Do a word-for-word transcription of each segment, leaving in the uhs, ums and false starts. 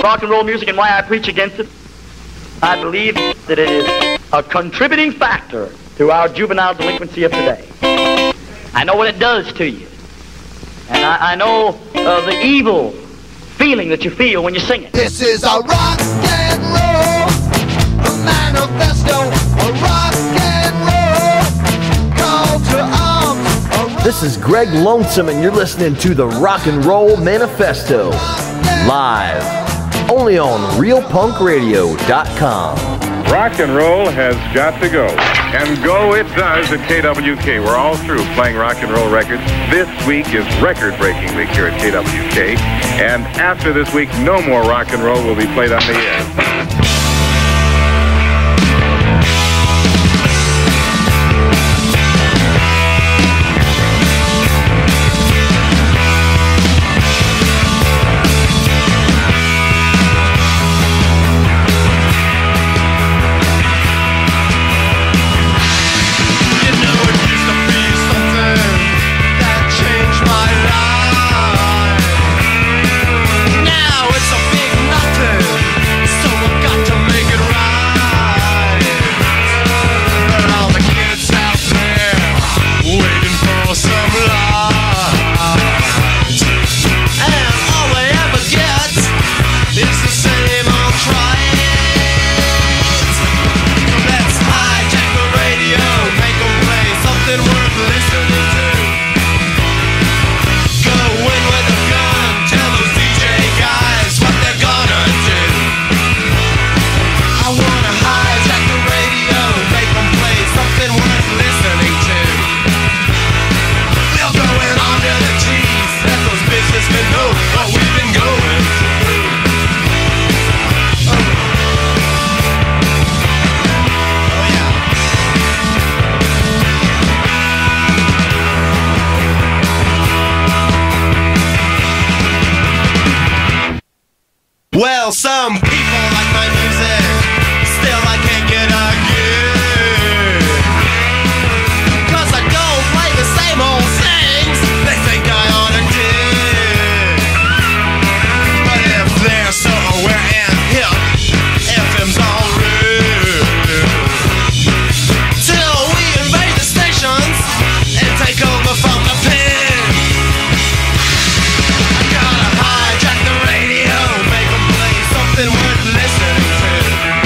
rock and roll music and why I preach against it. I believe that it is a contributing factor to our juvenile delinquency of today. I know what it does to you. And I, I know uh, the evil feeling that you feel when you sing it. This is a rock and roll manifesto, a rock and roll call to arms. This is Greg Lonesome, and you're listening to the Rock and Roll Manifesto, live, only on real punk radio dot com. Rock and roll has got to go. And go it does at K W K. We're all through playing rock and roll records. This week is record-breaking week here at K W K. And after this week, no more rock and roll will be played on the air. Well, some people like my music, still I can't get a gig. Cause I don't play the same old things they think I ought to dig. But if they're so aware and hip, F M's all real. Till we invade the stations and take over from the pen. I gotta hijack the radio, make them play something worth listening to.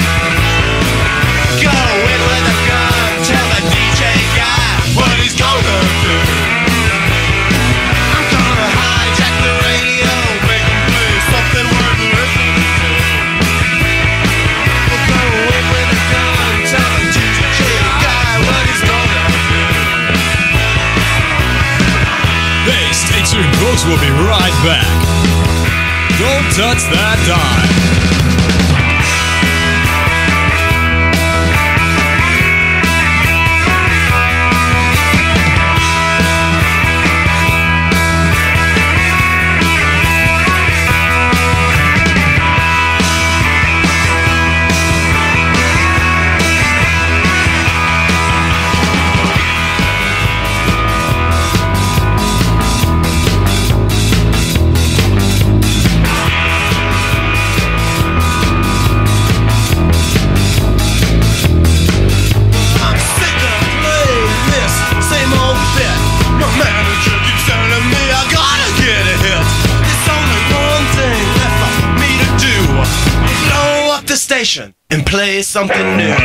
Go in with a gun, tell the D J guy what he's gonna do. I'm gonna hijack the radio, make them play something worth listening to. We'll go in with a gun, tell the D J guy what he's gonna do. Hey, stay tuned, folks. We'll be right back. Don't touch that dime. I'm sick of playing this same old bit. My manager keeps telling me I gotta get a hit. There's only one thing left for me to do: blow up the station and play something new.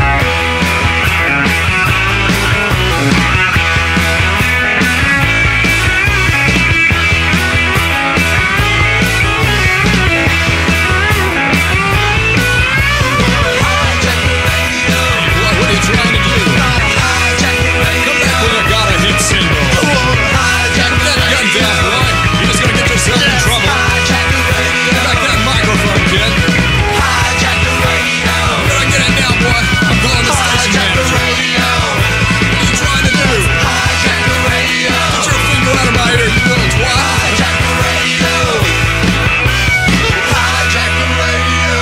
Hijack the radio. What, what are you trying to do? Gotta hijack the radio. Come back when I got a hit single. I wanna hijack the Gun radio. down, boy. You're just gonna get yourself in trouble. Hijack the radio. Get back that microphone, kid. Hijack the radio. Better get it now, boy. I'm calling the station Hijack the manager. radio. What are you trying to do? Hijack the radio. Get your finger out of my ear, you little twat. Hijack the radio. Hijack the radio.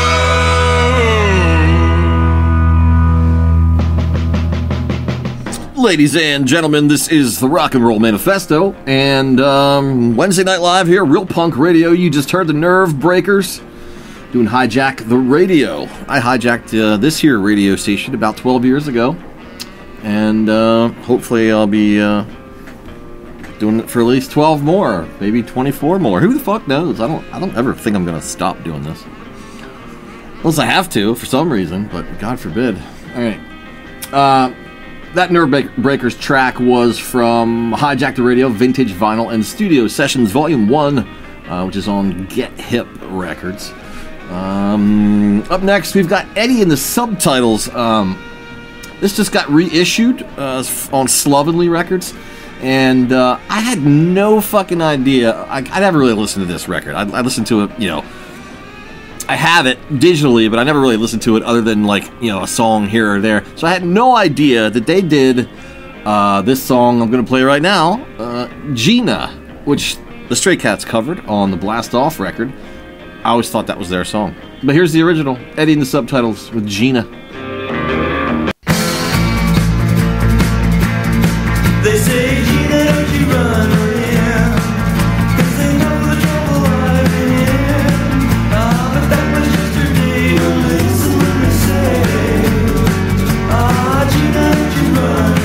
Ladies and gentlemen, this is the Rock and Roll Manifesto, and um, Wednesday Night Live here, Real Punk Radio. You just heard the Nerve Breakers doing Hijack the Radio. I hijacked uh, this here radio station about twelve years ago, and uh, hopefully I'll be uh, doing it for at least twelve more, maybe twenty-four more. Who the fuck knows? I don't. I don't ever think I'm gonna stop doing this, unless I have to for some reason. But God forbid. All right. Uh, that Nerve Breakers track was from Hijack the Radio, Vintage Vinyl and Studio Sessions Volume One, uh, which is on Get Hip Records. Um, up next, we've got Eddie and the Subtitles. Um, this just got reissued uh, on Slovenly Records, and uh, I had no fucking idea. I, I never really listened to this record. I, I listened to it, you know. I have it digitally, but I never really listened to it other than, like, you know, a song here or there. So I had no idea that they did uh, this song I'm going to play right now, uh, Gina, which the Stray Cats covered on the Blast Off record. I always thought that was their song. But here's the original, Eddie and the Subtitles with Gina. They say, Gina, don't you run around, 'cause they know the trouble I've been in. Ah, but that was yesterday, don't listen when they say, ah, Gina, don't you run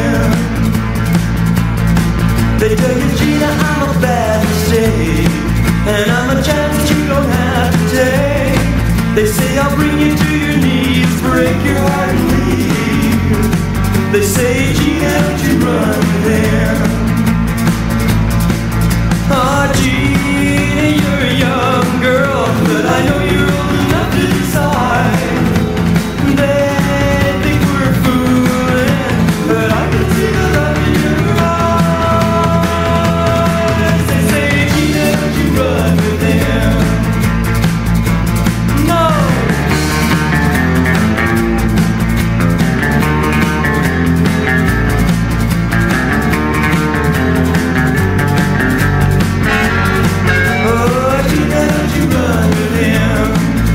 around. They tell you, Gina, I'm a bad mistake, and I'm a chance that you don't have to take. They say I'll bring you to your knees, break your heart and leave. They say, Gina, don't you run there. Ah, Gina, you're a young girl, but I know you're old enough to decide. They think we're fooling, but I can see the love in your eyes. They say, Gina, don't you run with them. No. Oh, Gina, don't you run with him.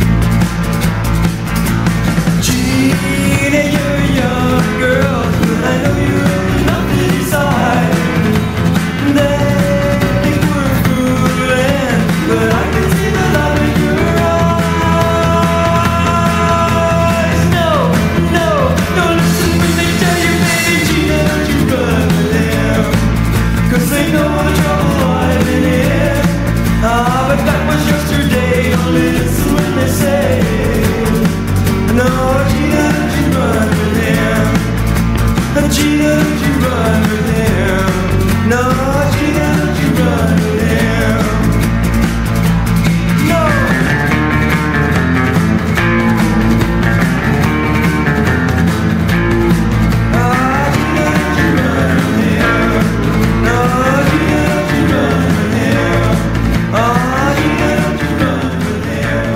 Gina, you're a young girl, but I know you're old enough to decide. They think we're fooling, but I can see the love in your eyes. No, no, don't listen when they tell you, baby, Gina, don't you run with them, 'cause they know the trouble I've been in. Ah, but that was yesterday, don't listen when they say, no, Gina, don't you run with them. Gina, don't you run with them. No, Gina, don't you run with them. No. Ah, Gina, don't you run with them. No, Gina, don't you run with them. Ah, Gina, don't you run with them.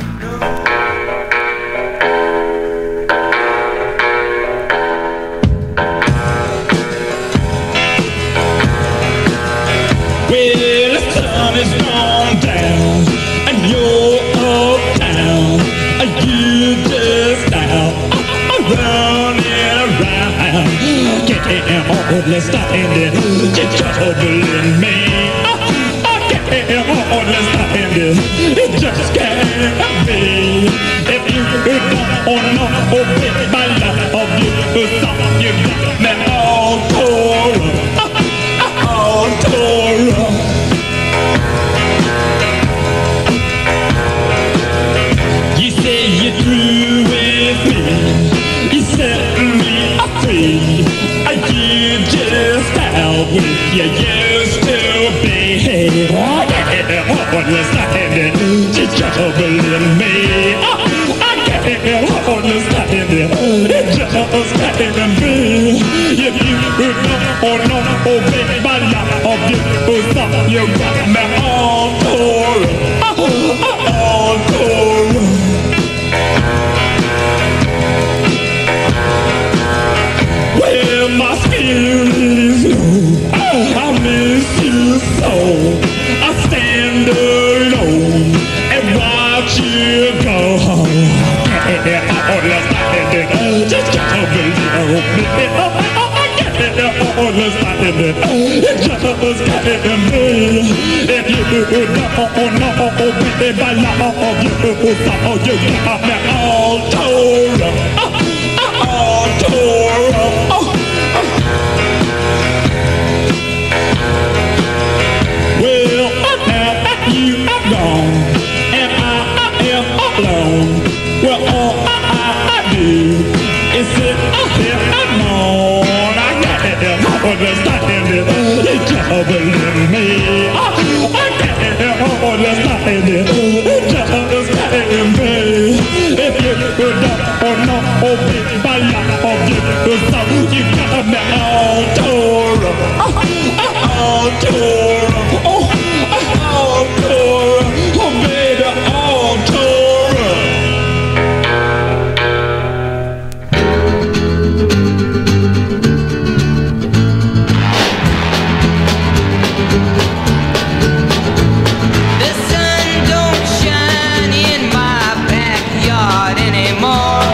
Well, the sun has gone down, and you're uptown. You just out running around, getting hardly standing, you're troubling me. Getting hardly standing, it just can't be. If you don't know, baby, my love, you thought you got me all tore up. All tore up. You say you're through with me, you set me free. You just out with you used to be. What was standing, just troubling me. I can't understand it, just can't be. If you don't know, oh baby, my love, you thought you got me all tore up, all tore up. Well, my spirit is low, I miss you so. I stand alone and watch you go. Just can't believe me. Just just can't be. If you don't know, baby, I love you, so you got me all tore up, all tore up. Well, now that you are gone and I, I am alone, well, all I, I do is sit here and moan. I can't understand it, it's troubling me. I can't understand it, it's troubling me. If you don't know, baby, I love you, so you got me all tore up, all tore up. Oh, all tore up. Oh, baby, all tore up. The sun don't shine in my backyard anymore.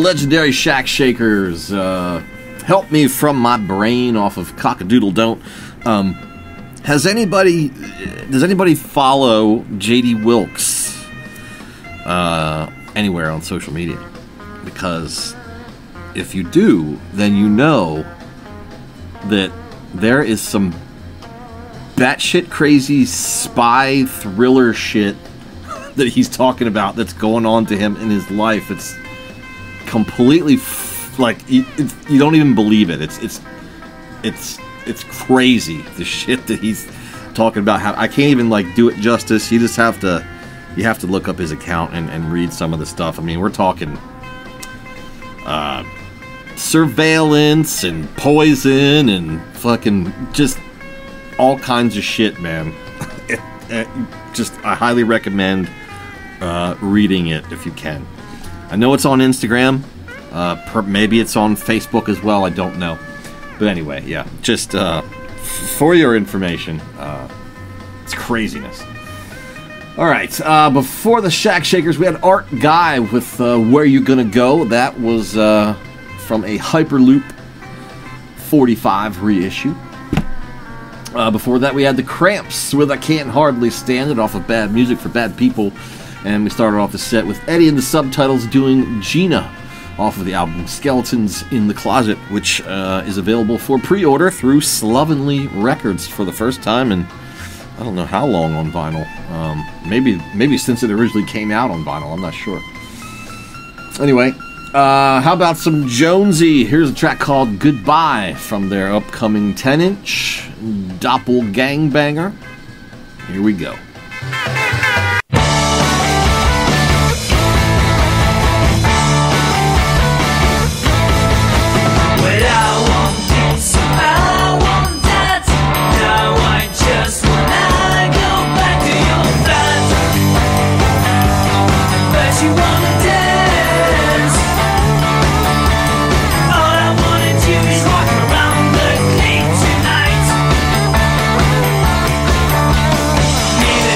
legendary Shack Shakers. Uh, Help Me From My Brain off of Cockadoodle Don't. Um, has anybody, does anybody follow J D Wilkes uh, anywhere on social media? Because if you do, then you know that there is some batshit crazy spy thriller shit that he's talking about that's going on to him in his life. It's completely f- like you, it's, you don't even believe it. It's it's it's it's crazy, the shit that he's talking about. How I can't even like do it justice. You just have to you have to look up his account and, and read some of the stuff. I mean, we're talking uh, surveillance and poison and fucking just all kinds of shit, man. it, it, just I highly recommend uh, reading it if you can. I know it's on Instagram. Uh, per, maybe it's on Facebook as well. I don't know. But anyway, yeah. Just uh, f- for your information, uh, it's craziness. All right. Uh, before the Shack Shakers, we had Art Guy with uh, Where You Gonna Go. That was uh, from a Hyperloop forty-five reissue. Uh, before that, we had the Cramps with I Can't Hardly Stand It off of Bad Music for Bad People. And we started off the set with Eddie and the Subtitles doing Gina off of the album Skeletons in the Closet, which uh, is available for pre-order through Slovenly Records for the first time in I don't know how long on vinyl. Um, maybe maybe since it originally came out on vinyl. I'm not sure. Anyway, uh, how about some Jonesy? Here's a track called Goodbye from their upcoming ten-inch Doppelgangbanger. Here we go. Need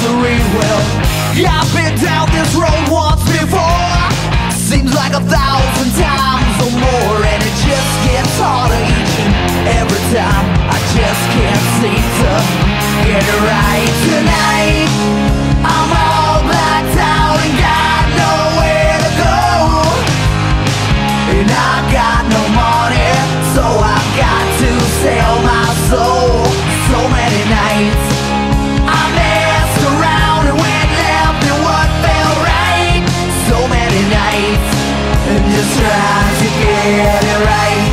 to read well. I've been down this road once before. Seems like a thousand times or more, and it just gets harder each and every time. I just can't seem to get it right tonight. I'm all blacked out and got nowhere to go, and I got no money, so I've got to sell my soul. So many nights I messed around and went left in what felt right. So many nights and just trying to get it right.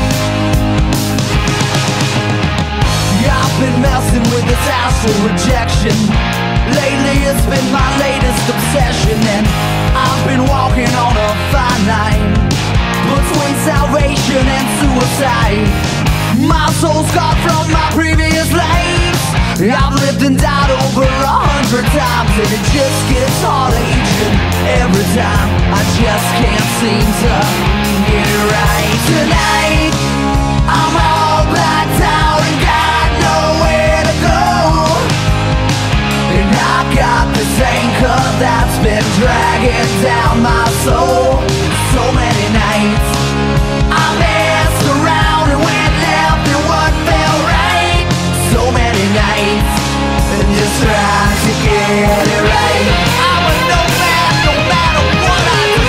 I've been messing with this astral rejection. Lately it's been my latest obsession, and I've been walking on a fine line between salvation and suicide. My soul's scarred from my previous lives. I've lived and died over a hundred times, and it just gets harder each and every time. I just can't seem to get it right tonight. I'm all blacked out and got nowhere to go, and I've got this anchor that's been dragging down my soul. So many nights I messed around and went left in what felt right. So many nights and just trying to get it right. I'm a nomad no matter what I do.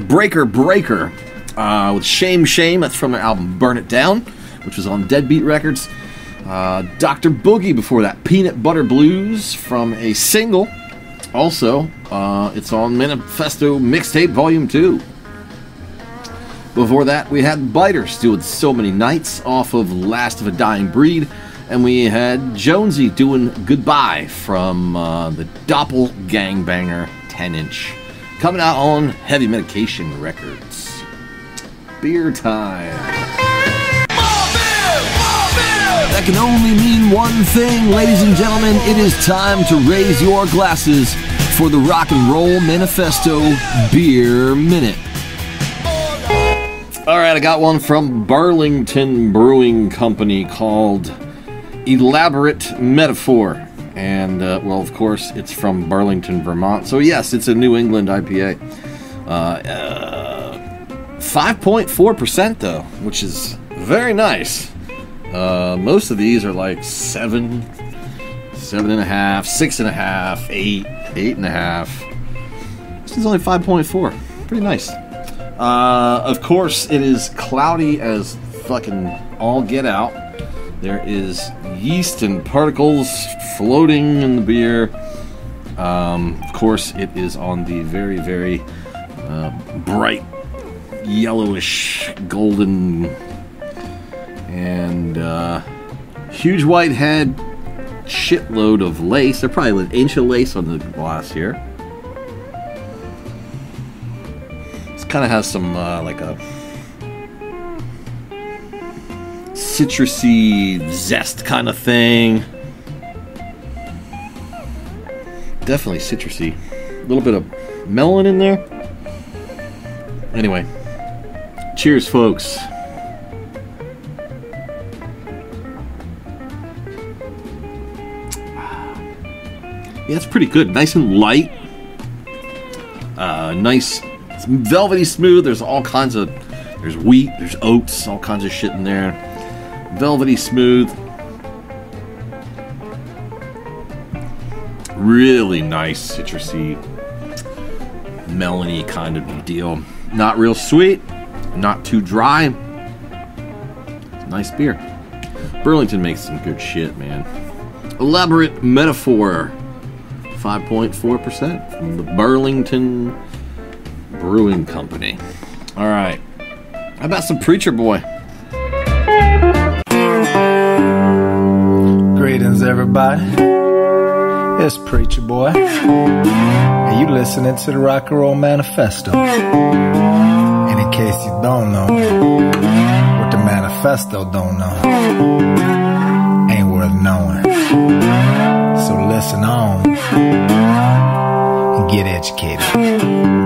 Breaker Breaker uh, with Shame Shame. That's from their album Burn It Down, which was on Deadbeat Records. Uh, Doctor Boogie before that, Peanut Butter Blues from a single. Also, uh, it's on Manifesto Mixtape Volume two. Before that, we had Biters doing So Many Nights off of Last of a Dying Breed. And we had Jonesy doing Goodbye from uh, the Doppelgangbanger ten inch. Coming out on Heavy Medication Records. Beer time. That can only mean one thing, ladies and gentlemen. It is time to raise your glasses for the Rock and Roll Manifesto Beer Minute. All right, I got one from Burlington Brewing Company called Elaborate Metaphor. And, uh, well, of course, it's from Burlington, Vermont. So, yes, it's a New England I P A. Uh, uh, five point four percent, though, which is very nice. Uh, most of these are like seven, seven and a half, six and a half, eight, eight and a half. This is only five point four. Pretty nice. Uh, of course, it is cloudy as fucking all get out. There is yeast and particles floating in the beer. Um, of course, it is on the very, very uh, bright yellowish golden and uh, huge white head, shitload of lace. They're probably an inch of lace on the glass here. This kind of has some uh, like a citrusy zest kind of thing. Definitely citrusy. A little bit of melon in there. Anyway, cheers, folks. Yeah, it's pretty good. Nice and light. Uh, nice, it's velvety smooth. There's all kinds of, there's wheat, there's oats, all kinds of shit in there. Velvety smooth. Really nice, citrusy, melony kind of deal. Not real sweet, not too dry. Nice beer. Burlington makes some good shit, man. Elaborate Metaphor. five point four percent from the Burlington Brewing Company. All right. How about some Preacher Boy? Greetings, everybody. It's Preacher Boy. And you listening to the Rock and Roll Manifesto. And in case you don't know, what the Manifesto don't know ain't worth knowing. So listen on and get educated.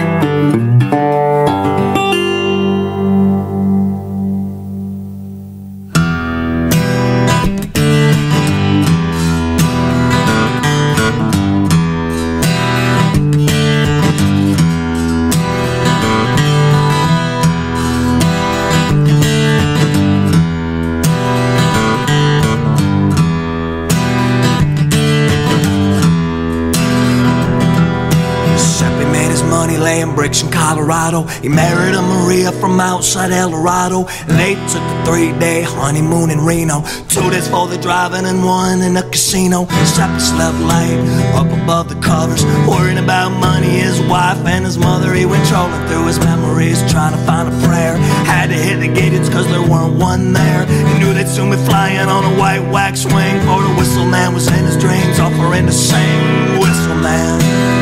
Bricks in Colorado. He married a Maria from outside El Dorado. And they took a three-day honeymoon in Reno. Two days for the driving and one in a casino. Sappy slept late, up above the covers, worrying about money, his wife and his mother. He went trolling through his memories, trying to find a prayer. Had to hit the gates cause there weren't one there. He knew they'd soon be flying on a white wax wing, for the whistle man was in his dreams, offering to sing. Whistle man.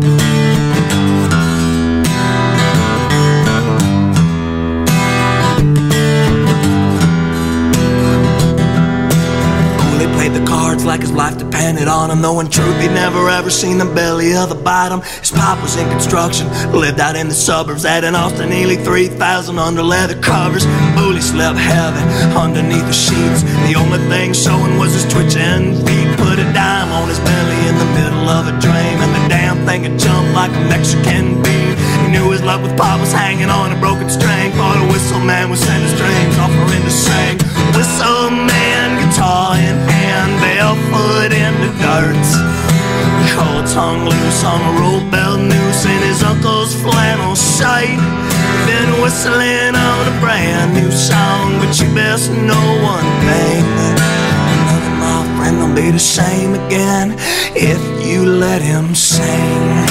The cards like his life depended on him, though in truth he'd never ever seen the belly of the bottom. His pop was in construction, lived out in the suburbs, at an Austin nearly three thousand under leather covers. Bully slept heavy underneath the sheets. The only thing showing was his twitching feet. Put a dime on his belly in the middle of a dream, and the damn thing had jumped like a Mexican bean. He knew his luck with pop was hanging on a broken string, for the whistle man was sending strings, offering to sing. Whistle man, guitar in hand, barefoot in the dirt, cold tongue loose on a roll belt noose in his uncle's flannel shirt. sight. Been whistling on a brand new song, but you best know one thing: none of my friend will be the same again if you let him sing.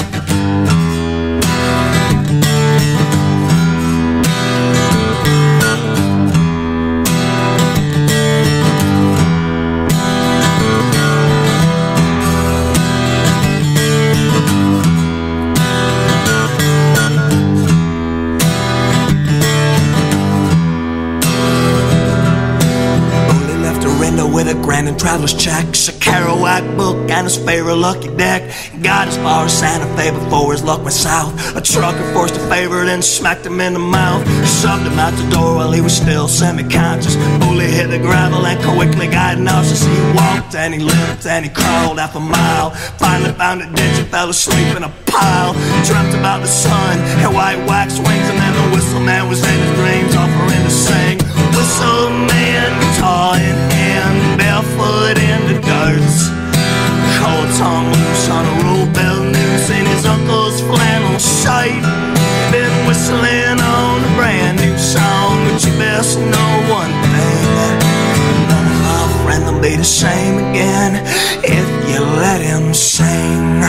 With a grand and traveler's check, a Kerouac book and his favorite lucky deck. He got as far as Santa Fe before his luck went south. A trucker forced a favor and smacked him in the mouth. Shoved him out the door while he was still semi-conscious. Bully hit the gravel and quickly got nauseous. He walked and he limped and he crawled half a mile. Finally found a ditch and fell asleep in a pile. Dreamt about the sun and white wax wings, and then the whistle man was in his dreams offering to sing. Whistle man, guitar in hand, barefoot in the dirt. Cold tongue loose on a roll bell noose in his uncle's flannel shirt. Been whistling on a brand new song, but you best know one thing: none of our friends will be the same again if you let him sing.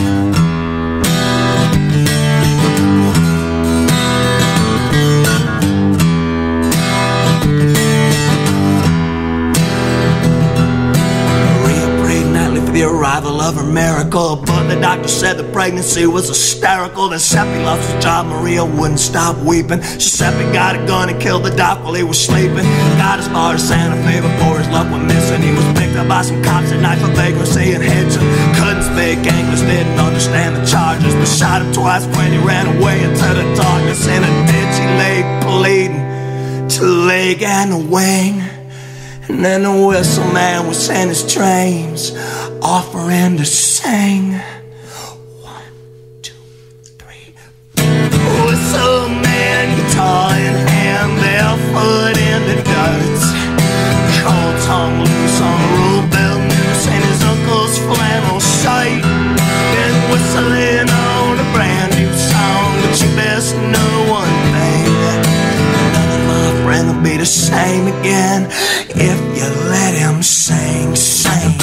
The arrival of her miracle, but the doctor said the pregnancy was hysterical. Then Seppi lost his job, Maria wouldn't stop weeping. So Seppi got a gun and killed the doc while he was sleeping. Got as far as Santa Fe before his luck went missing. He was picked up by some cops at night for vagrancy and hitching. Couldn't speak English, didn't understand the charges, but shot him twice when he ran away into the darkness. In a ditch he lay bleeding to a leg and a wing. And then the whistle man was in his dreams, offering to sing. One, two, three. Whistle man, guitar in hand, barefoot in the dirt. Cold tongue loose on a roll bell noose in his uncle's flannel shirt. Been whistling on a brand new song, but you best know one thing: friend will be the same again if you let him sing, sing.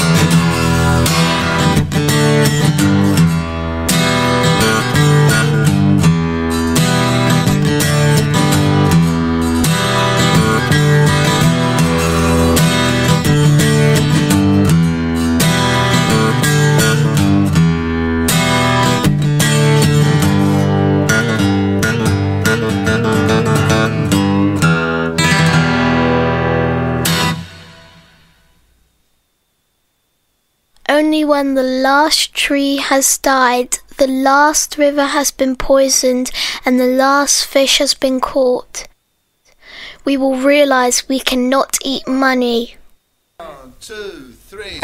Only when the last tree has died, the last river has been poisoned, and the last fish has been caught, we will realize we cannot eat money. One, two, three.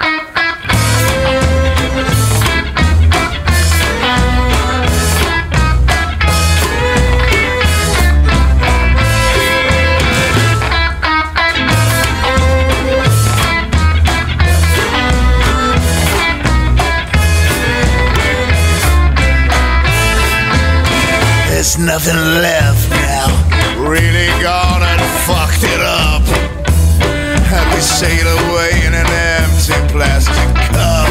There's nothing left now. Really gone and fucked it up. And we sail away in an empty plastic cup.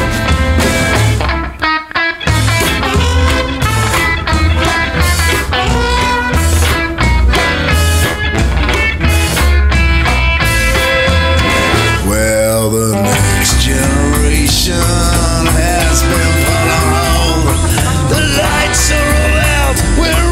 Well, the next generation has been put on hold. The lights are all out. We're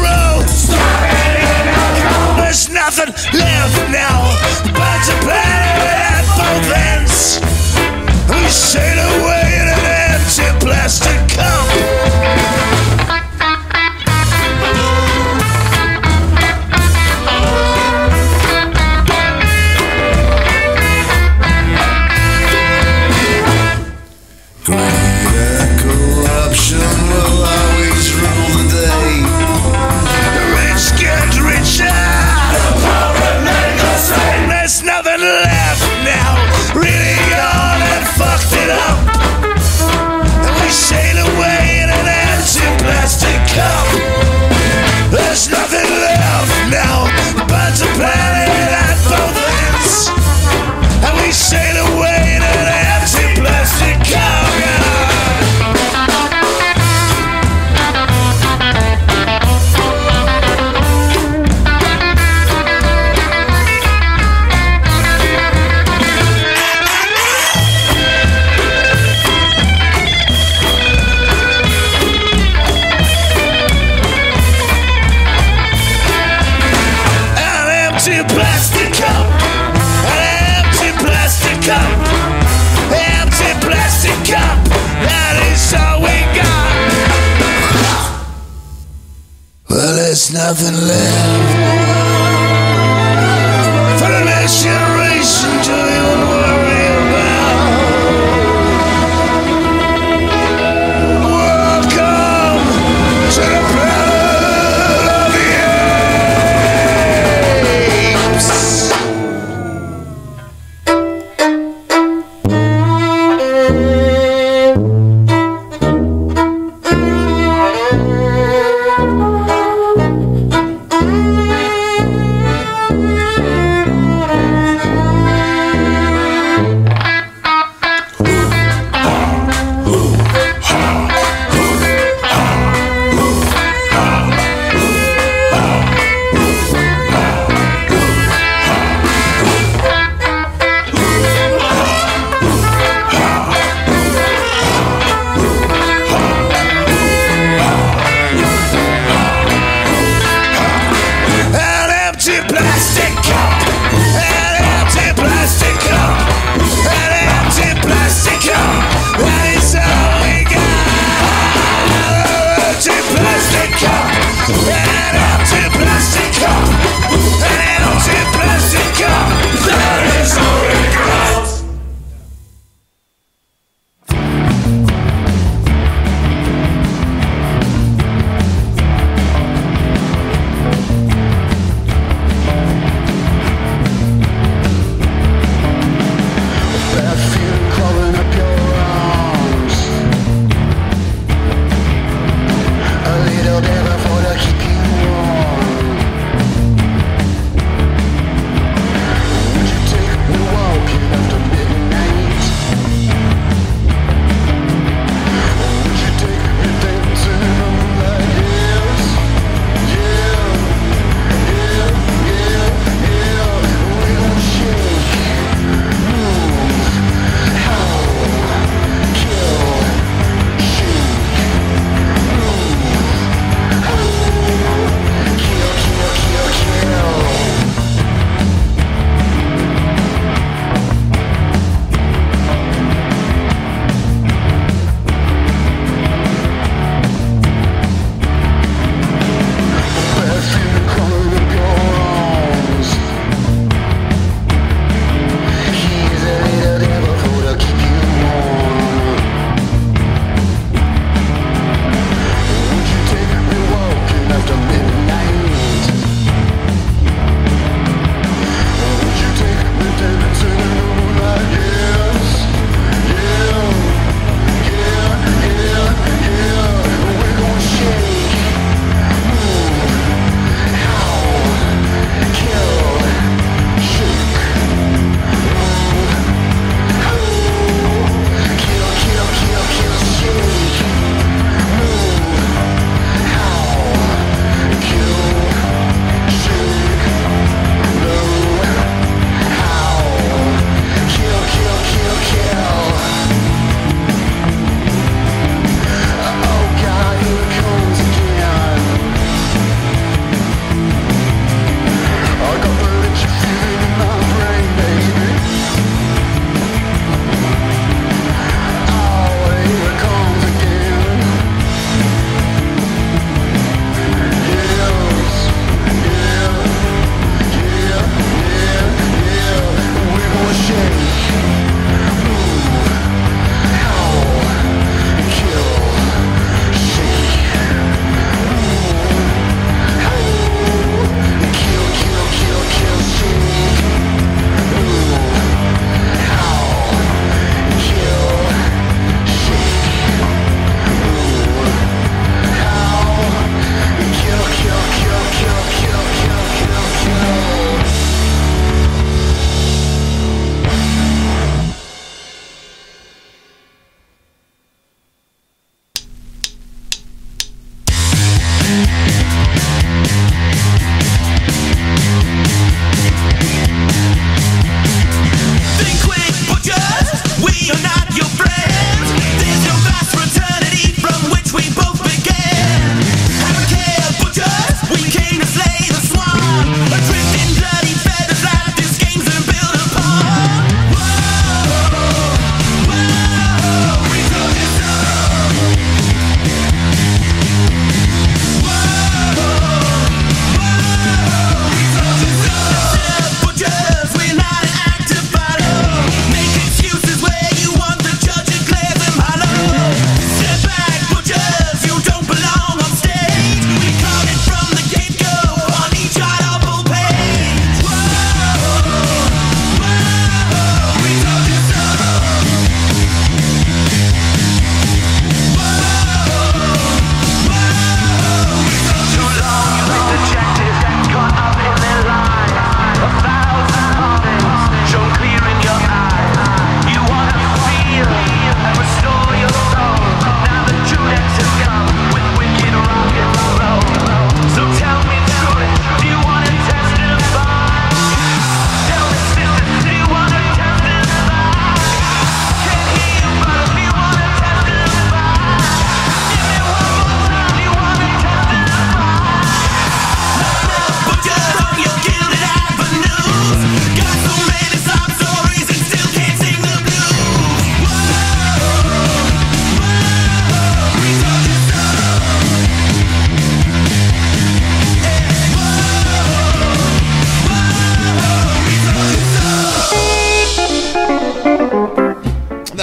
there's nothing left now but to panic at both ends. We sail away in an empty plastic cup. Greed and corruption will always rule the day. The rich get richer. There's nothing left now. Really gone and fucked it up. empty cup, that is all we got. Well, there's nothing left for the next generation to even worry about. Welcome to the planet of the apes.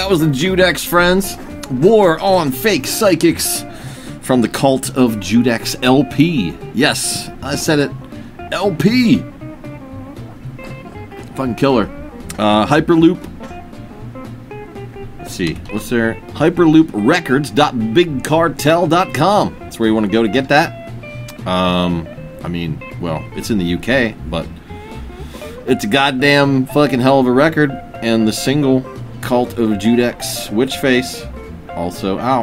that was the Judex Friends. War on Fake Psychics from the Cult of Judex L P. Yes, I said it. L P. Fucking killer. Uh, Hyperloop. Let's see. What's there? hyperloop records dot big cartel dot com. That's where you want to go to get that. Um, I mean, well, it's in the U K, but it's a goddamn fucking hell of a record. And the single Cult of Judex Witchface also out.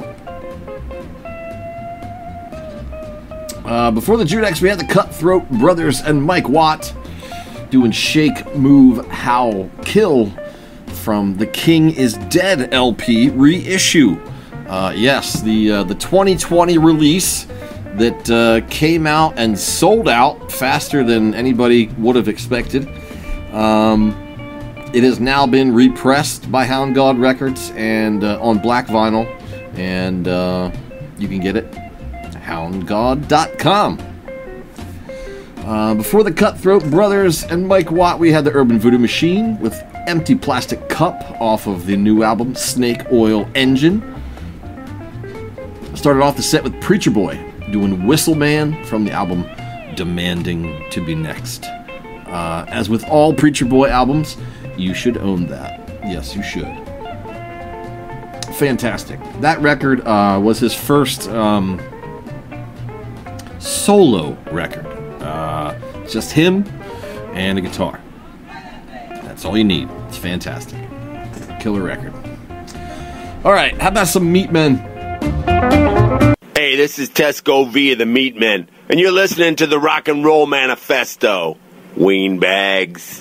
Uh, before the Judex, we had the Cutthroat Brothers and Mike Watt doing Shake, Move, Howl, Kill from the King is Dead L P reissue. Uh, yes, the uh, the twenty twenty release that uh, came out and sold out faster than anybody would have expected. Um, it has now been repressed by Hound God Records and uh, on black vinyl, and uh, you can get it at hound god dot com. Uh, before the Cutthroat Brothers and Mike Watt, we had the Urban Voodoo Machine with Empty Plastic Cup off of the new album Snake Oil Engine. Started off the set with Preacher Boy doing Whistle Man from the album Demanding to Be Next. Uh, as with all Preacher Boy albums, you should own that. Yes, you should. Fantastic. That record uh, was his first um, solo record. Uh, just him and a guitar. That's all you need. It's fantastic. Killer record. Alright, how about some Meatmen? Hey, this is Tesco V of the Meatmen, and you're listening to the Rock and Roll Manifesto. Ween bags.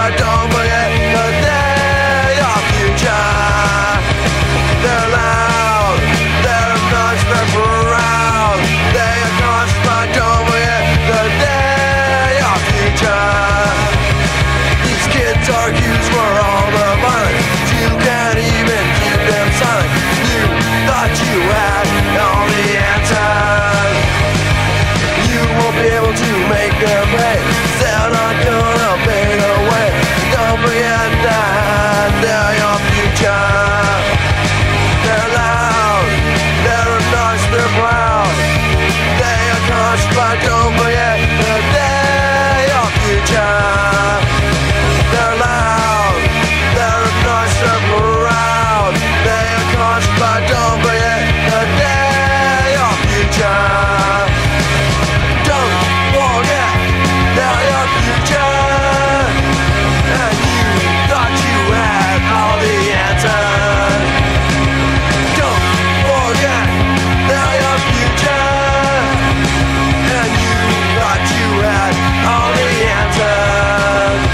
but don't forget that they're your future. They're loud, they're obnoxious, they're proud. They are conscious, but don't forget that they're your future. These kids are used for all the violence. You can't even keep them silent. You thought you had all the answers. You won't be able to make them pay. They're not gonna fade away. Don't forget that they're your future. They're loud, they're obnoxious, they're proud. They are conscious, but don't forget that they're your future. They're loud, they're obnoxious, they're proud. They are conscious, but don't forget that they're your future. Don't forget they're your future. And you thought you had all the answers. Don't forget they're your future. And you thought you had all the answers.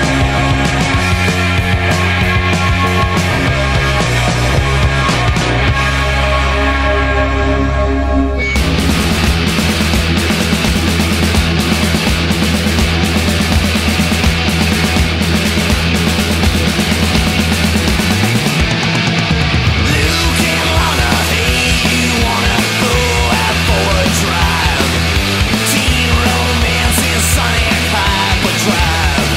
Luke and Lana, hey, you wanna go out for a drive? Teen romance and Sonic Hyperdrive.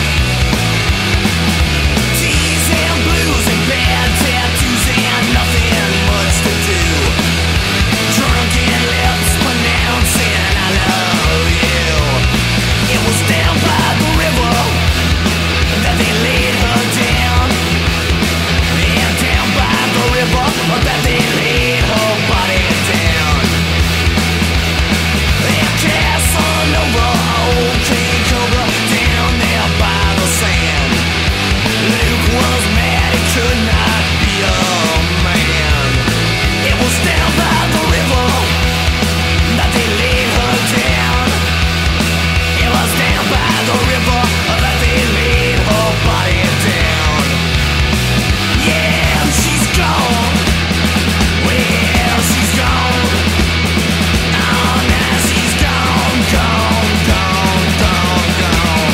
Teas and blues and bad tattoos and nothing much to do. Drunken lips pronouncing I love you. It was down by the river that they laid her down. And down by the river that they laid her body down. And Casanova, old King Cobra, down there by the sand. Luke was mad, he could not be a man. It was down by the river that they laid her down. It was down by the river that they laid her body down. Yeah, she's gone. Well, she's gone. Oh, now she's gone, gone, gone, gone, gone.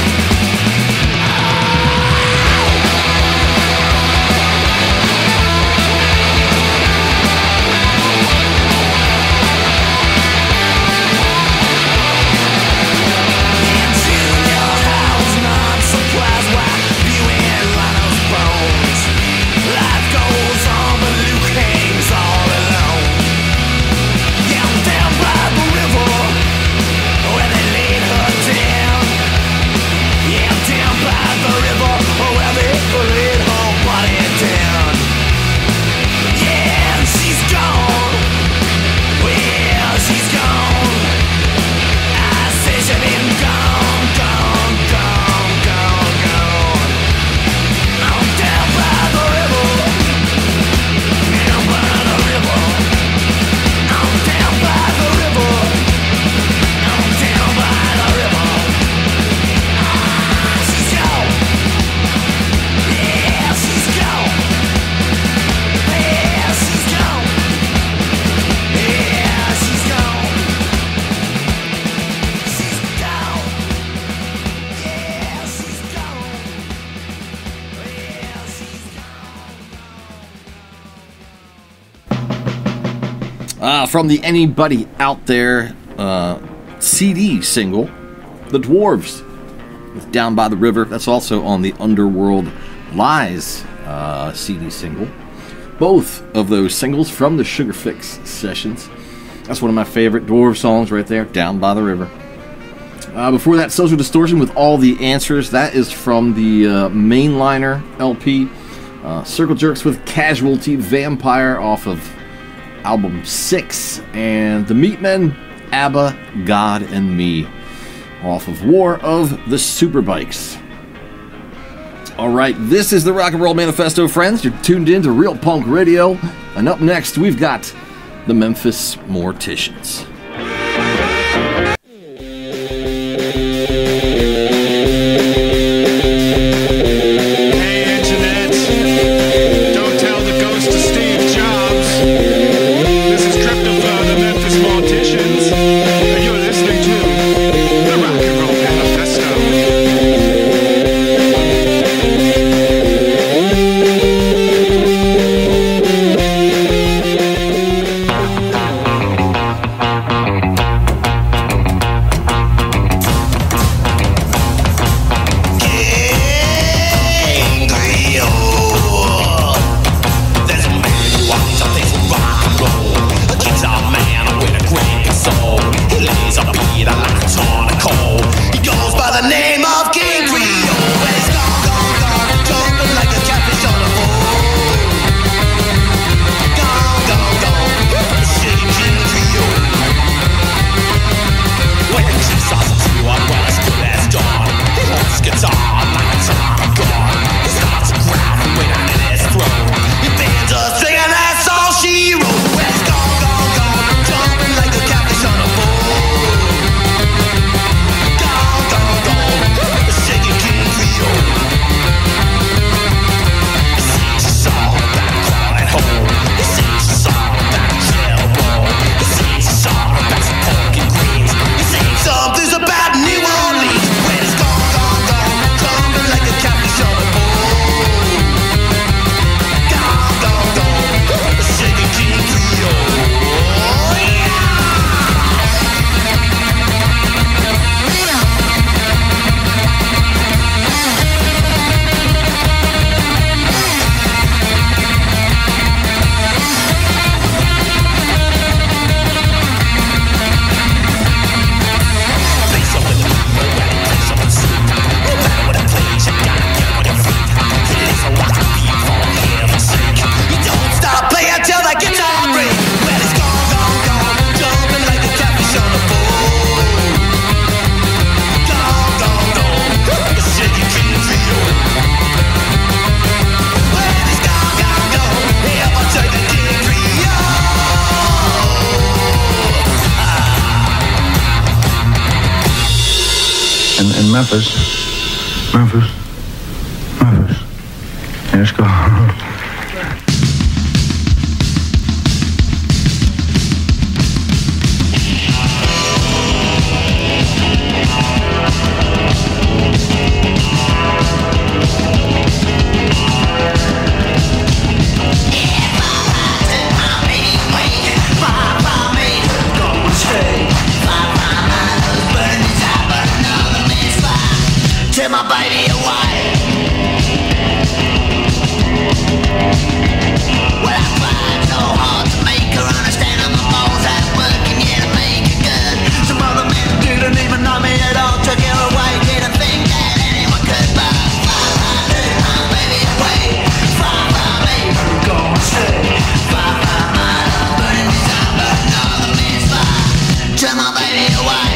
And Junior, I was not surprised why viewing Lana's bones. Life goes on, but Luke hangs all alone. Yeah, I'm down by the river where they laid her down. Yeah, I'm down by the river where they laid her body down. Yeah, she's gone. Well, she's gone. I say she's been gone, gone, gone, gone, gone. I'm down by the river. Down by the river. I'm down by the river. I'm down by the river. Ah, she's gone. Yeah, she's gone. Yeah, she's gone. Yeah, she's gone. She's gone. Yeah, she's gone. Yeah, she's gone. Uh, from the Anybody Out There uh, C D single, The Dwarves with Down by the River. That's also on the Underworld Lies uh, C D single. Both of those singles from the Sugar Fix sessions. That's one of my favorite Dwarves songs right there, Down by the River. Uh, before that, Social Distortion with All the Answers. That is from the uh, Mainliner L P. Uh, Circle Jerks with Casualty, Vampire off of album six. And The Meatmen, ABBA, God and Me off of War of the Superbikes. Alright, this is the Rock and Roll Manifesto, friends. You're tuned in to Real Punk Radio. And up next, we've got the Memphis Morticians. Memphis. Memphis. Memphis. Yeah, let's go. Take my baby away. Well, I tried so hard to make her understand I'm a balls at work and yeah, to make it good. Some other men didn't even know me at all. Took her away, didn't think that anyone could. But fly, fly, take my baby away. Fly, fly, baby, go and stay. Fly, fly, my love, burning desire, but another man's fire. Take my baby away.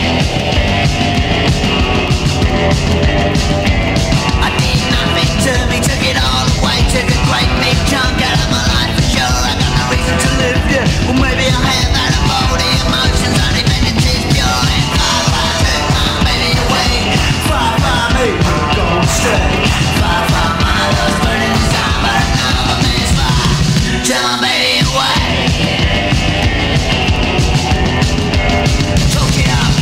I did nothing to me, took it all away. Took a great big chunk out of my life for sure. I got no reason to live, yeah. Well, maybe I have out of all the emotions. Only been in tears pure. And fly, fly, take my baby away. Fly, fly, me, go and stay. Fly, fly, my love's burning inside, but another man's fire. Take my baby away. Talk it up.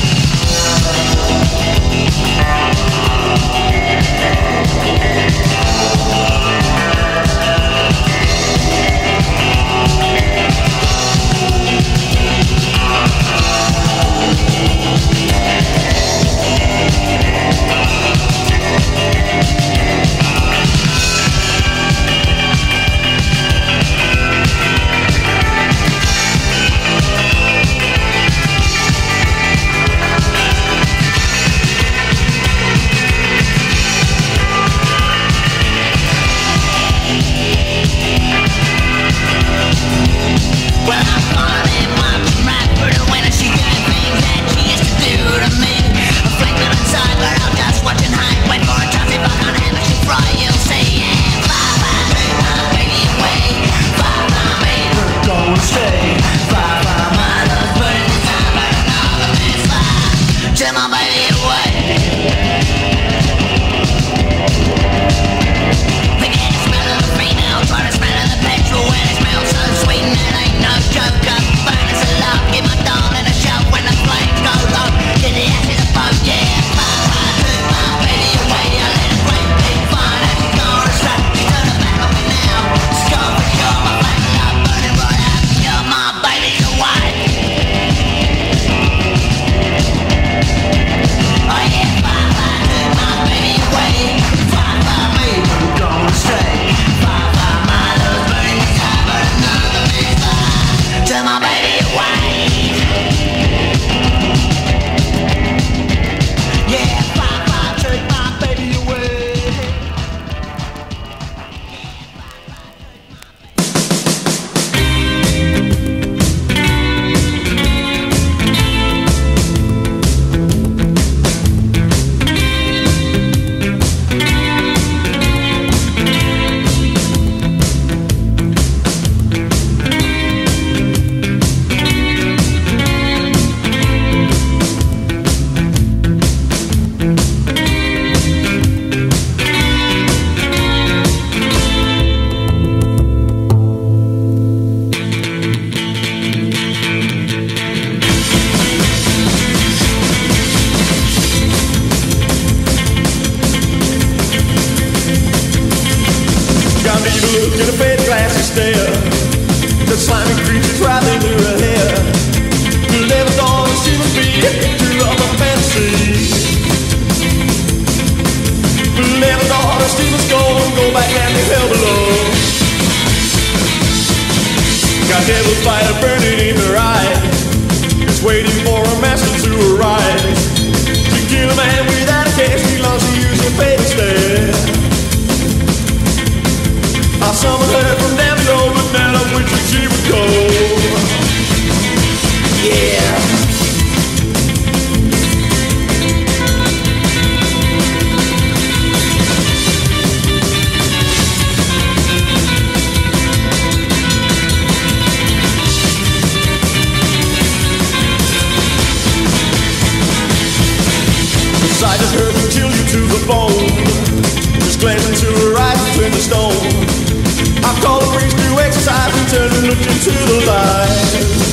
I just heard the children to the bone. Just glancing to her eyes between the stone. I call the priest to exercise and turn and look into those eyes.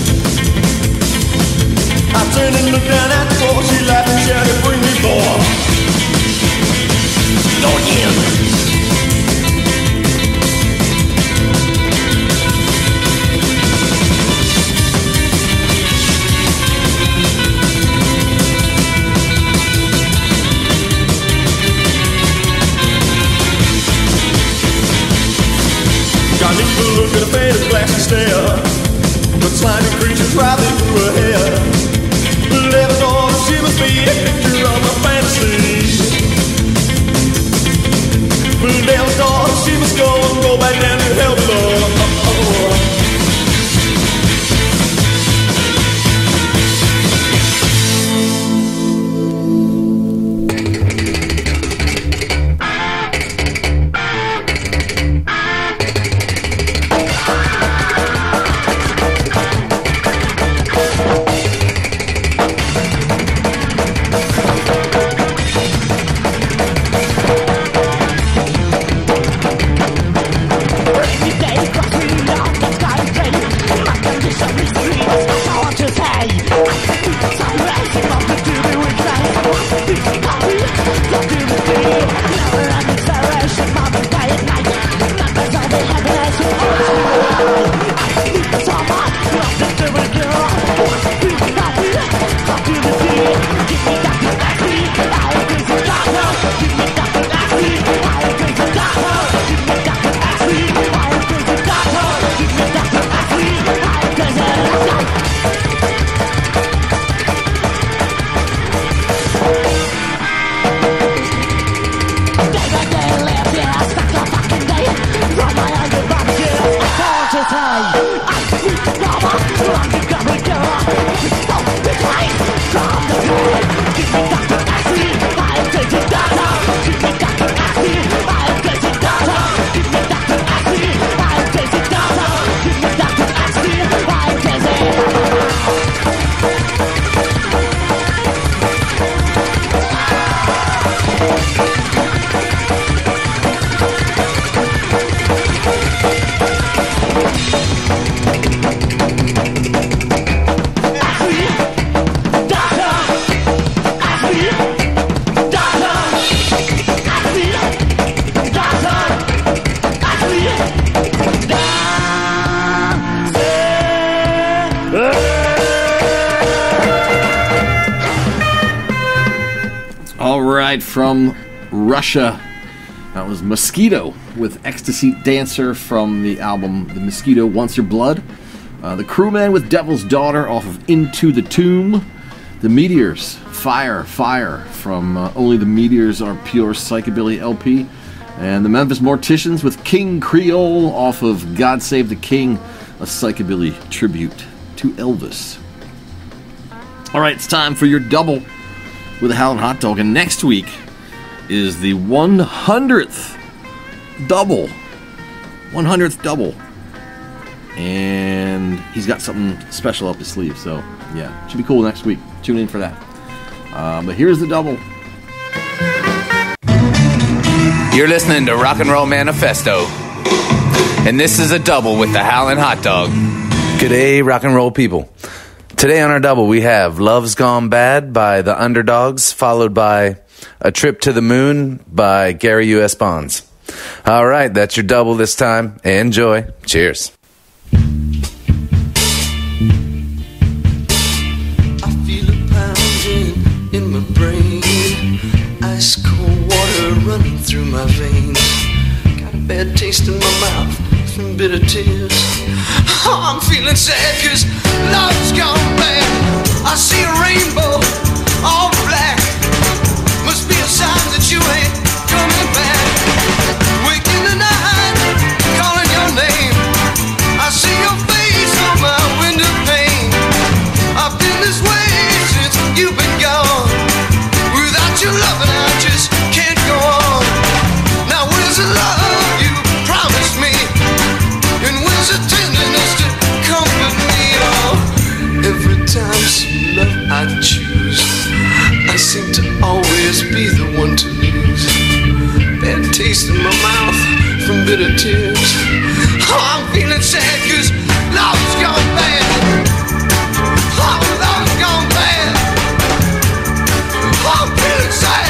I turn and look down at the floor. She laughed and shouted, bring me more. Go again. Got me the look at a faded glassy stare, but slimy creatures writhing through her hair. Never thought that she must be a picture of a fantasy. But never thought that she must go and go back down to hell below. From Russia, that was Mosquito with Ecstasy Dancer from the album The Mosquito Wants Your Blood. Uh, the Crewman with Devil's Daughter off of Into the Tomb. The Meteors, Fire, Fire from uh, Only the Meteors Are Pure Psychobilly L P. And the Memphis Morticians with King Creole off of God Save the King, a psychobilly tribute to Elvis. Alright, it's time for your double with a Howlin' Hot Dog, and next week is the one hundredth double. one hundredth double. And he's got something special up his sleeve, so yeah, should be cool next week. Tune in for that. Uh, but here's the double. You're listening to Rock and Roll Manifesto, and this is a double with the Howlin' Hot Dog. G'day, rock and roll people. Today on our double, we have Love's Gone Bad by the Underdogs, followed by A Trip to the Moon by Gary U S. Bonds. All right, that's your double this time. Enjoy. Cheers. I feel a pounding in my brain, ice cold water running through my veins. Got a bad taste in my mouth from bitter tears. Oh, I'm feeling sad cause love's gone bad. I see a rainbow, all black. Must be a sign that you ain't coming back. Waking the night, calling your name. I see your face on my window pane. I've been this way since you've been gone. Without your loving I just can't go on. Now where's the love you promised me? And where's the tenderness to comfort me? Oh, every time some love I choose, I seem to always be the one to lose. bitter tears. Oh, I'm feeling sad cause love's gone bad. Oh, love's gone bad. Oh, I'm feeling sad.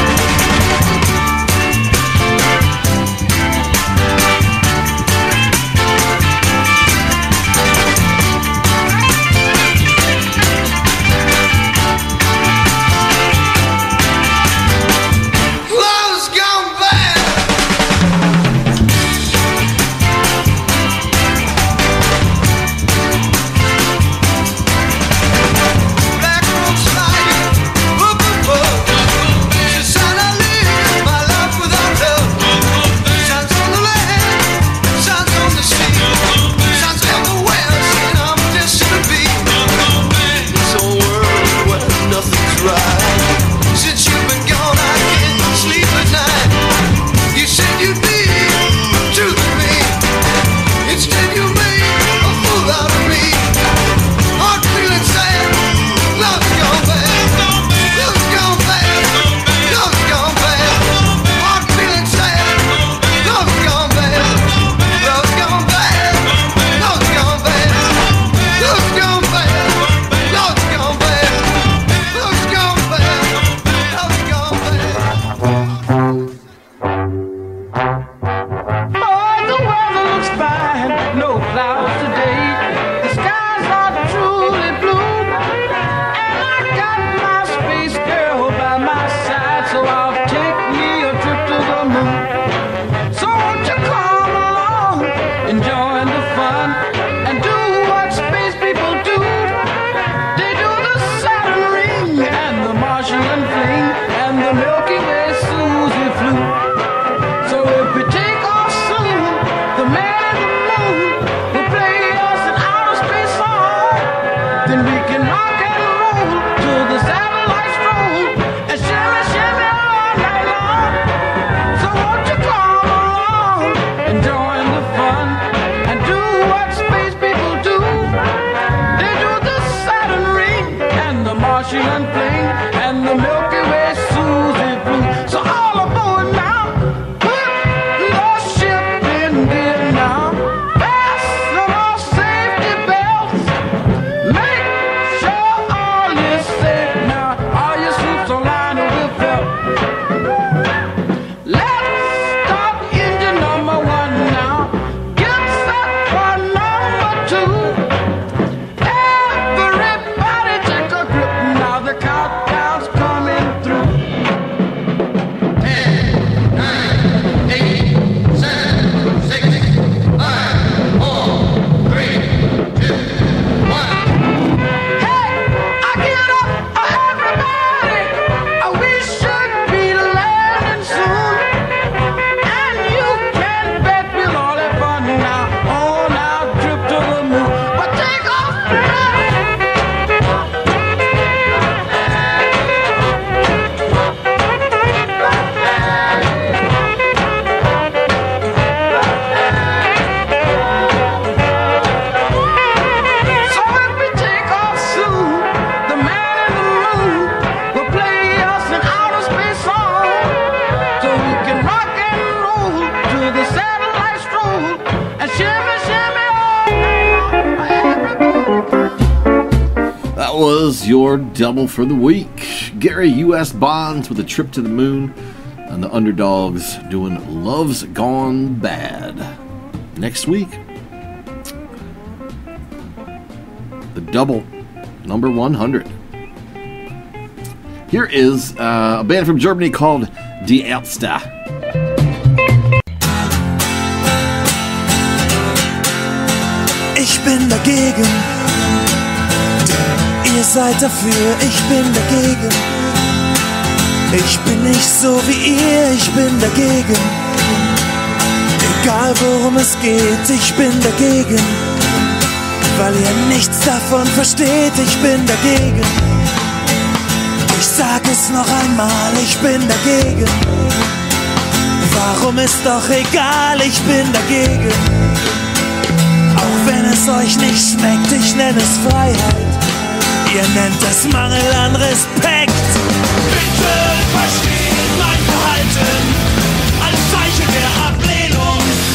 Was your double for the week. Gary U S Bonds with a Trip to the Moon, and the Underdogs doing Love's Gone Bad. Next week, the double, number one hundred. Here is uh, a band from Germany called Die Ärzte. Ich bin dagegen. Ihr seid dafür, ich bin dagegen. Ich bin nicht so wie ihr, ich bin dagegen. Egal worum es geht, ich bin dagegen. Weil ihr nichts davon versteht, ich bin dagegen. Ich sag es noch einmal, ich bin dagegen. Warum ist doch egal, ich bin dagegen. Auch wenn es euch nicht schmeckt, ich nenne es Freiheit. Ihr nennt es Mangel an Respekt. Bitte versteht mein Verhalten als Zeichen der Ablehnung.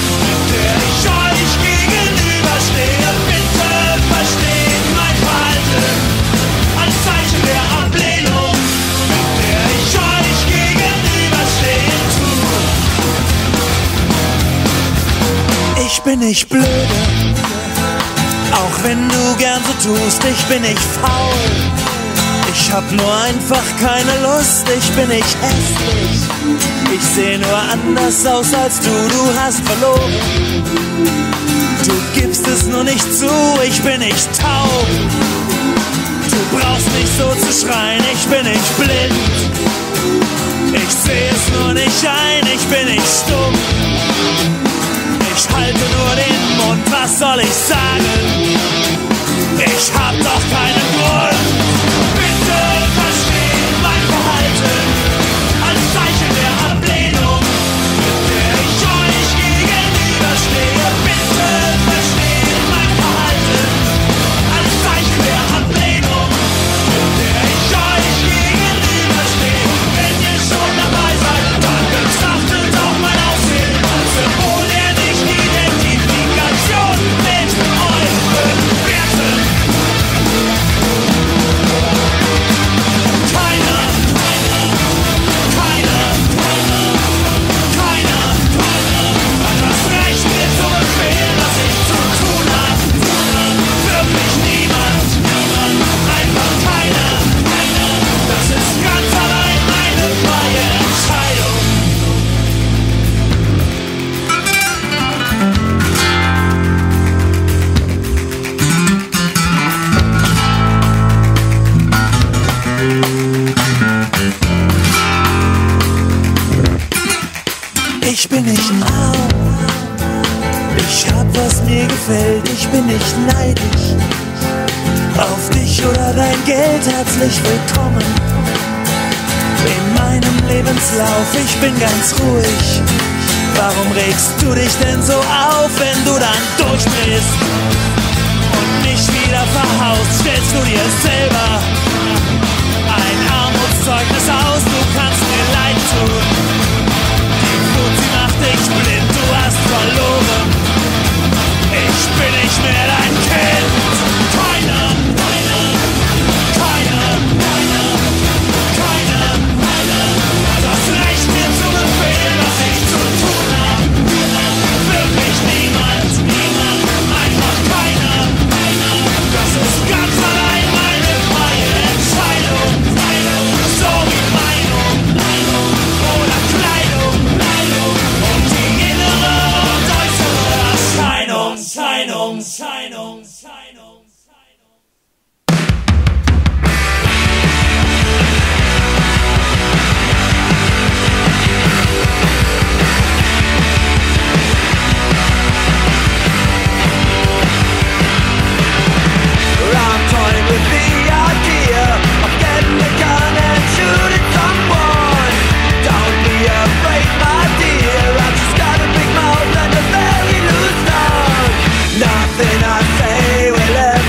Ich bin nicht blöde, auch wenn du gern so tust, ich bin nicht faul. Ich hab nur einfach keine Lust, ich bin nicht hässlich. Ich seh nur anders aus als du, du hast verloren. Du gibst es nur nicht zu, ich bin nicht taub. Du brauchst nicht so zu schreien, ich bin nicht blind. Ich seh es nur nicht ein, ich bin nicht stumm. Ich halte nur den Mund, was soll ich sagen? Ich hab doch keinen Grund. Bitte versteh mein Verhalten als Zeichen der Ablehnung, mit der ich euch gegenüberstehe. Bitte versteh mein Verhalten als Zeichen der Ablehnung, mit der ich euch gegenüberstehe. Wenn ihr schon dabei seid, dann betrachtet auch mein Aussehen als Symbol der Nicht-Identifikation mit euren Werten. Keiner, keiner, keiner, keiner hat das Recht, mir zu befehlen, was ich zu tun hab. Wirklich niemand, einfach keiner. Das ist ganz allein meine freie Entscheidung. Ich bin nicht arm, ich hab was mir gefällt, ich bin nicht neidisch auf dich oder dein Geld, herzlich willkommen in meinem Lebenslauf, ich bin ganz ruhig. Warum regst du dich denn so auf, wenn du dann durchdrehst und mich wieder verhaust? Stellst du dir selber ein Armutszeugnis aus, du kannst mir leid tun. Sie macht dich blind, du hast verloren. Ich bin nicht mehr dein Kind. Keiner, keiner, keiner, keiner, keiner, keiner hat das Recht, mir zu befehlen, was ich zu tun hab. Wirklich niemand, niemand, einfach keiner, keiner. Das ist ganz allein meine freie Entscheidung. So wie Meinung, Meinung oder Kleidung. Erscheinung, Erscheinung, Erscheinung. I'm toying with the idea of getting a gun and shooting someone. Don't be afraid, my dear, I've just got a big mouth and a very loose tongue. Nothing I say will ever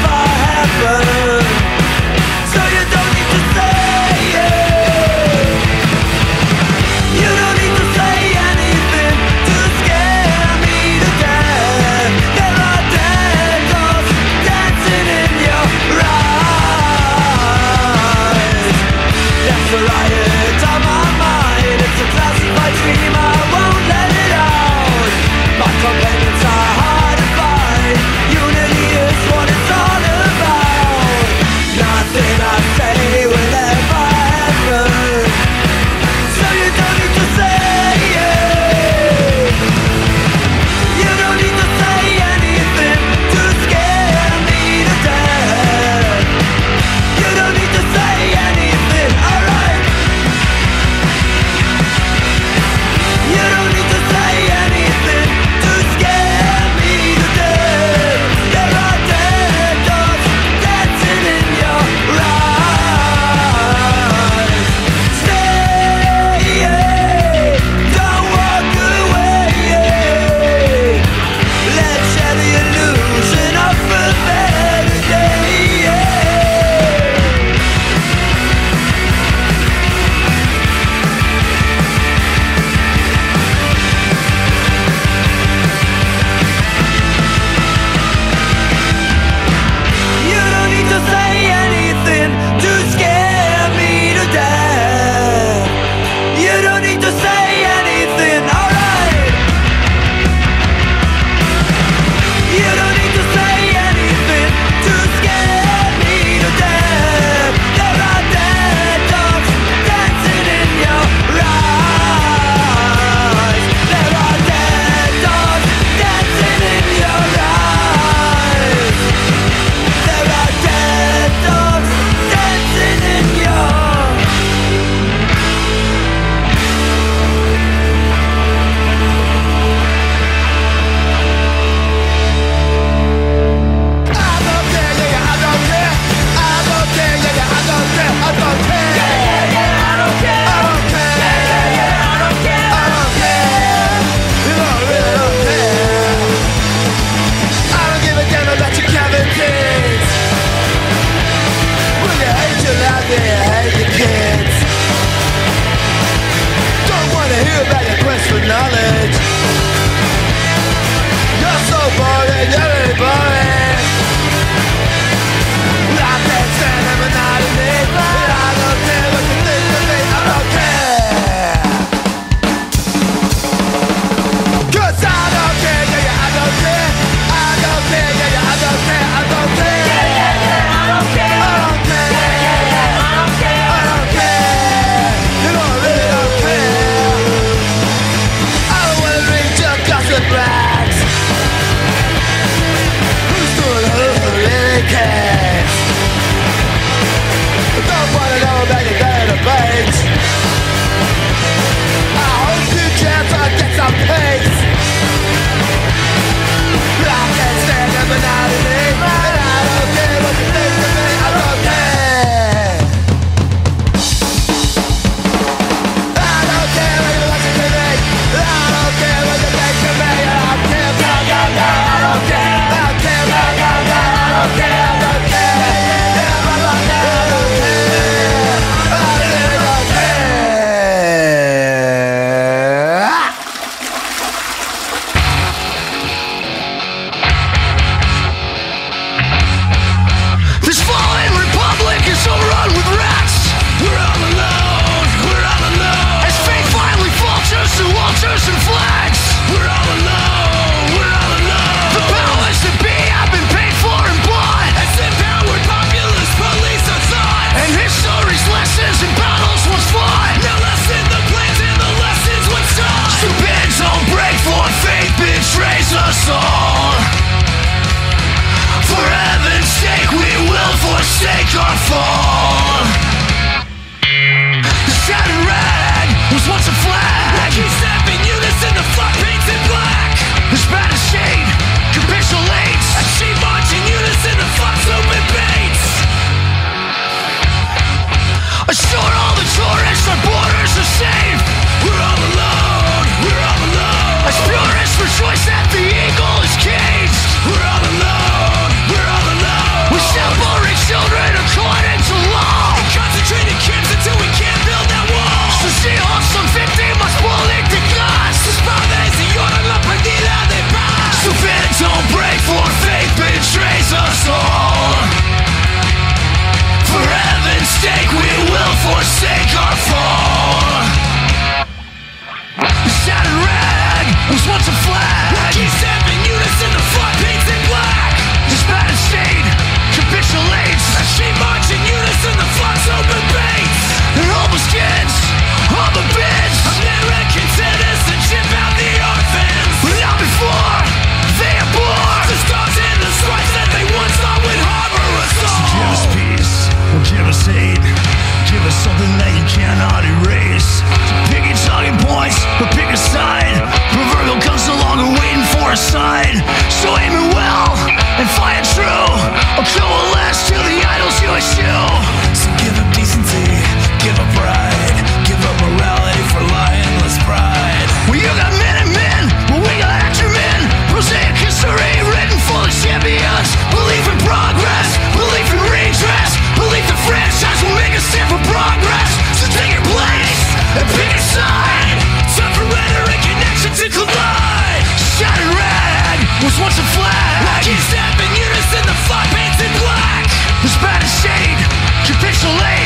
okay. I don't wanna know about your databates. I hope you chance I get some peace. I can't stand the monotony, and I don't care what you think of me. I don't care. I don't care what you listen to me. I don't care what you think of me. I don't care, no, no, no, I don't care. I don't care, no, no, no, I don't care. I don't care. Yeah, I don't care. I don't care. I really don't care. This fallen republic is overrun with rats. We're all alone, we're all alone. As faith finally falters to altars and flags. We're all alone, we're all alone. The powers that be have been paid for and bought. As empowered populist police are thought. And history's lessons and battles once fought. Now lessen the plans and the lessons once taught. Stupid don't break for faith betrays us all. For heaven's sake, we will forsake our fall. The shattered rag was once a flag. He step in unison, the flock paints in black. The Spanish shade capitulates. As she march in unison, the flock's open baits. Assure all the tourists our borders are safe. We're all alone, we're all alone. As purists rejoice that the eagle is caged. We're all alone, we're all alone. We're separating children according to law. In concentrated camps until we can't build that wall. Sus hijos son víctimas políticas. Sus padres lloran la pérdida de paz. Stupid don't break for faith betrays us all. For heaven's sake, we will forsake our fall. The shattered rag was once a flag. He step in unison, the flock paints in black. The Spanish state capitulates. As she march in unison, the flock's open baits. And homeless kids on the bids. American citizens ship out the orphans. But not before they abhor the stars and the stripes that they once thought would harbor us all. Give us peace, or give us hate. Give us something that you cannot erase. Pick your talking points, but pick a side. Proverbial guns no longer waiting for a sign. So aim it well and fire true, or coalesce to the idols you eschew. So give up decency, give up pride, give up morality for lionless pride. Well, you got men and men, well, we got actor men. Prosaic history written full of champions. Belief in progress, belief in redress. Belief the franchise will make us stand for progress. So take your place and pick a side. Time for rhetoric and action to collide. Shattered rag was once a flag. He step in unison, the flock paints in black. The Spanish shade capitulates.